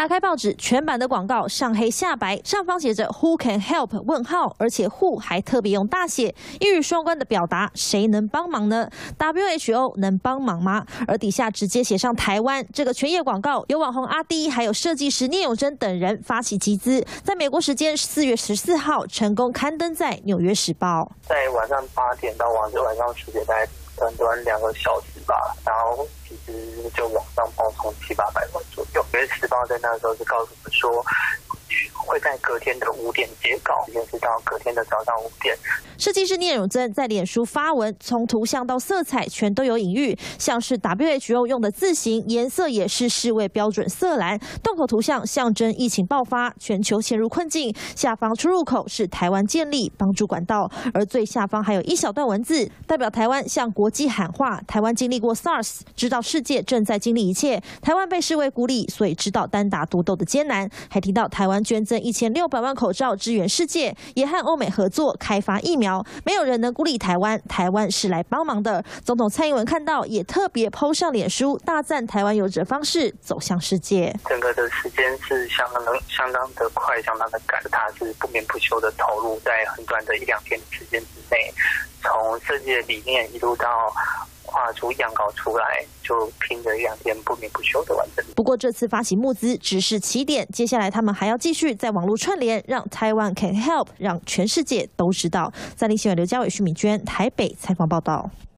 打开报纸，全版的广告上黑下白，上方写着 Who can help？ 问号，而且 Who 还特别用大写，一语双关的表达谁能帮忙呢 ？WHO 能帮忙吗？而底下直接写上台湾。这个全页广告由网红阿滴还有设计师聂永真等人发起集资，在美国时间4月14号成功刊登在《纽约时报》。 在晚上8点到晚上10点，大概短2个小时吧，然后其实就往上冒充700-800万左右。因为时报在那时候是告诉我们说，会在隔天的5点截稿，一直到隔天的早上5点。 设计师聂永真在脸书发文，从图像到色彩全都有隐喻，像是 WHO 用的字型，颜色也是世卫标准色蓝。洞口图像象征疫情爆发，全球陷入困境。下方出入口是台湾建立帮助管道，而最下方还有一小段文字，代表台湾向国际喊话：台湾经历过 SARS， 知道世界正在经历一切。台湾被视为孤立，所以知道单打独斗的艰难。还提到台湾捐赠1600万口罩支援世界，也和欧美合作开发疫苗。没有人能孤立台湾，台湾是来帮忙的。总统蔡英文看到，也特别 PO 上脸书，大赞台湾有着方式走向世界。 整个的时间是相当的快，相当的赶，它是不眠不休的投入，在很短的1-2天的时间之内，从设计的理念一路到画出样稿出来，就拼着1-2天不眠不休的完成。 不过这次发起募资只是起点，接下来他们还要继续在网络串联，让台湾 can help， 让全世界都知道。三立新闻刘家伟、徐敏娟台北采访报道。